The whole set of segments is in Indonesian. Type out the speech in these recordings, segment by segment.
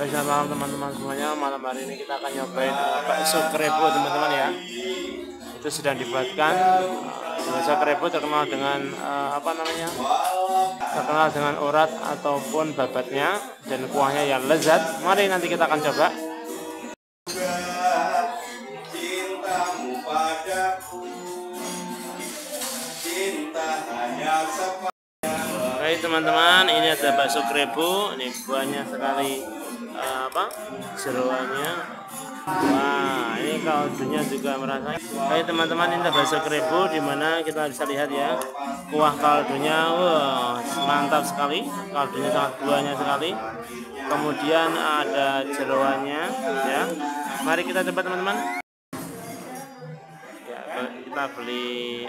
Selamat malam teman-teman semuanya. Malam hari ini kita akan nyobain bakso krebo teman-teman ya. Itu sedang dibuatkan. Bakso krebo terkenal dengan terkenal dengan urat ataupun babatnya dan kuahnya yang lezat. Mari nanti kita akan coba. Baik teman-teman, ini ada bakso krebo. Ini banyak sekali jeroannya. Wah, ini kaldunya juga merasa. Baik teman-teman, ini ada bakso krebo dimana kita bisa lihat ya, kuah kaldunya, wah mantap sekali, kaldunya sangat buahnya sekali. Kemudian ada jeroannya ya. Mari kita coba teman-teman. Ya, kita beli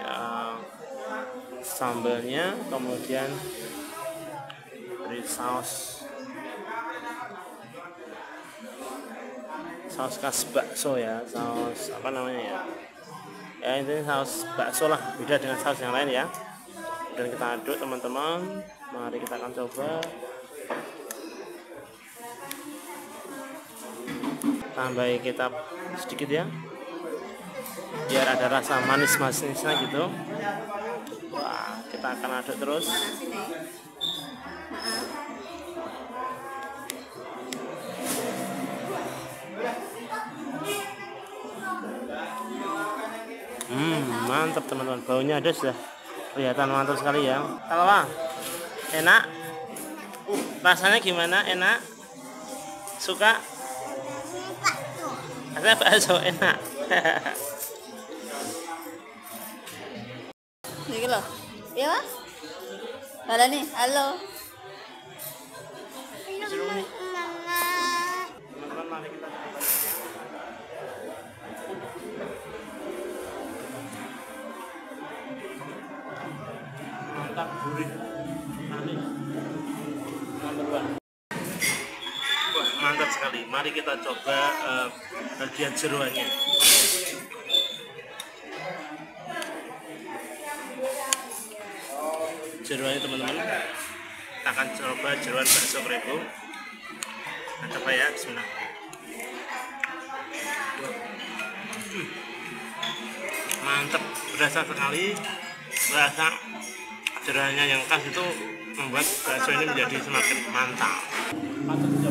sambalnya, kemudian beri saus khas bakso ya, saus apa namanya ya, ini saus bakso lah, beda dengan saus yang lain ya. Dan kita aduk teman-teman, mari kita akan coba. Tambahi kecap sedikit ya, biar ada rasa manis-manisnya gitu. Wah, kita akan aduk terus. Mantap teman-teman, baunya ada sudah kelihatan mantap sekali ya. Kalau enak, rasanya gimana? Enak? Suka? Rasanya bakso enak. Ini loh, ya mas? Halo nih, halo. Teman-teman, mari kita mantap, gurih, manis, number one. Wah, mantap sekali. Mari kita coba bagian jeroannya. Jeroannya teman-teman, kita akan coba jeroan bakso krebo. Kita coba ya, bismillah. Mantap, berasa sekali. Berasa jeroannya yang khas itu membuat bakso ini menjadi semakin mantap.